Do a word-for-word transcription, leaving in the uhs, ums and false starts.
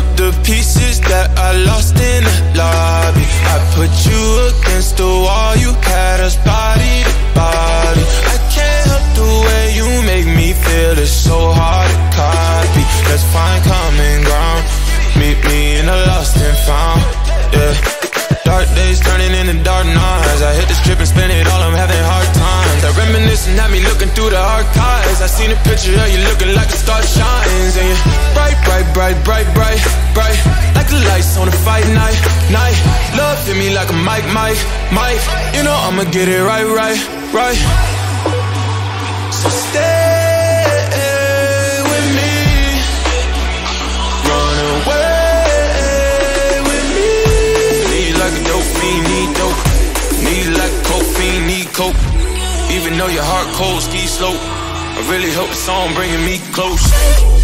up the pieces that I lost in the lobby. I put you against the wall, you had us body to body. I can't help the way you make me feel, it's so hard to copy. Let's find common ground, meet me in the lost and found, yeah. Dark days turning into dark nights. I hit the strip and spend it all, I'm having hard times. That reminiscing had me looking through the archives. I seen a picture of you looking like the star shines. And you're bright, bright, bright, bright, bright, bright, like the lights on a fight night, night. Love hit me like a mic, mic, mic. You know I'ma get it right, right, right. So stay with me, run away. Need dope, need like coke, fiend, need coke. Even though your heart cold, ski slope, I really hope the song bringing me close.